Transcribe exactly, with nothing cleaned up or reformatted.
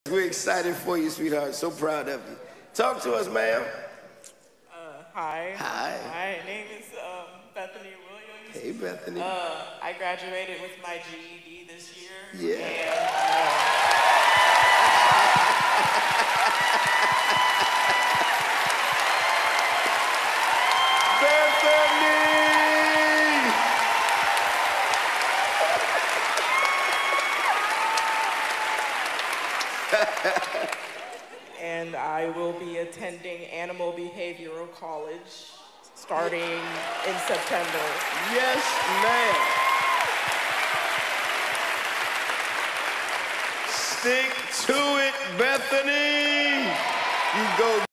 We're excited for you, sweetheart. So proud of you. Talk to us, ma'am. Uh, hi. Hi. My name is um, Bethany Williams. Hey, Bethany. Uh, I graduated with my G E D this year. Yeah. And, uh, and I will be attending Animal Behavioral College starting in September. Yes, ma'am. Stick to it, Bethany. You go.